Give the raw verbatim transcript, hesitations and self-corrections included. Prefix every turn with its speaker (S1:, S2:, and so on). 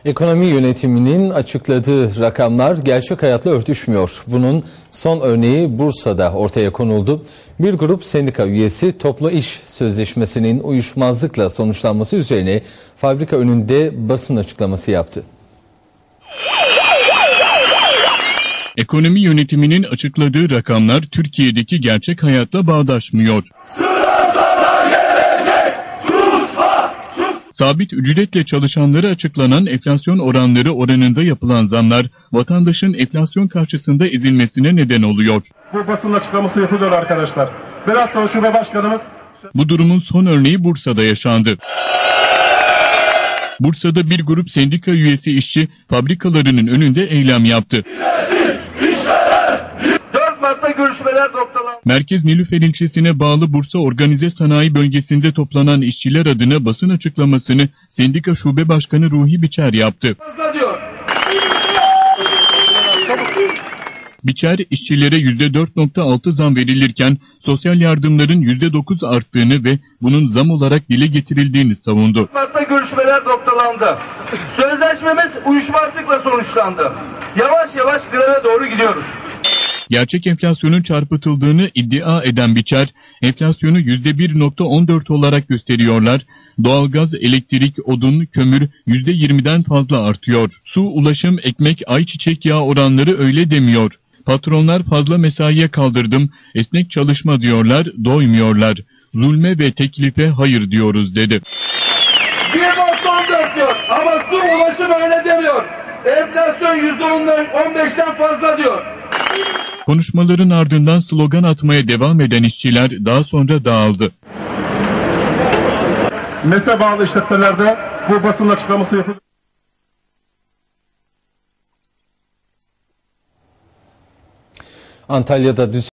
S1: Ekonomi yönetiminin açıkladığı rakamlar gerçek hayatla örtüşmüyor. Bunun son örneği Bursa'da ortaya konuldu. Bir grup sendika üyesi toplu iş sözleşmesinin uyuşmazlıkla sonuçlanması üzerine fabrika önünde basın açıklaması yaptı.
S2: Ekonomi yönetiminin açıkladığı rakamlar Türkiye'deki gerçek hayatla bağdaşmıyor.
S3: Sıra sana gelecek, susma, sus.
S2: Sabit ücretle çalışanlara açıklanan enflasyon oranları oranında yapılan zamlar vatandaşın enflasyon karşısında ezilmesine neden oluyor.
S4: Bu basın açıklaması yapılıyor arkadaşlar. Biraz sonra şube başkanımız...
S2: Bu durumun son örneği Bursa'da yaşandı. Bursa'da bir grup sendika üyesi işçi fabrikalarının önünde eylem yaptı.
S3: dört Mart'ta görüşmeler noktalandı.
S2: Merkez Nilüfer ilçesine bağlı Bursa Organize Sanayi Bölgesi'nde toplanan işçiler adına basın açıklamasını Sendika Şube Başkanı Ruhi Biçer yaptı.
S3: Fazla diyor.
S2: Biçer, işçilere yüzde dört nokta altı zam verilirken sosyal yardımların yüzde dokuz arttığını ve bunun zam olarak dile getirildiğini savundu.
S3: dört Mart'ta görüşmeler noktalandı. Sözleşmemiz uyuşmazlıkla sonuçlandı. Yavaş yavaş greve doğru gidiyoruz.
S2: Gerçek enflasyonun çarpıtıldığını iddia eden Biçer, enflasyonu yüzde bir nokta on dört olarak gösteriyorlar. Doğalgaz, elektrik, odun, kömür yüzde yirmiden fazla artıyor. Su, ulaşım, ekmek, ayçiçek yağı oranları öyle demiyor. Patronlar fazla mesaiye kaldırdım, esnek çalışma diyorlar, doymuyorlar. Zulme ve teklife hayır diyoruz dedi.
S3: bir nokta on dört diyor ama su, ulaşım öyle demiyor. Enflasyon yüzde on beşten fazla diyor.
S2: Konuşmaların ardından slogan atmaya devam eden işçiler daha sonra dağıldı.
S4: MES'e bağlı işletmelerde bu basın açıklaması yapılıyor.
S1: Antalya'da düz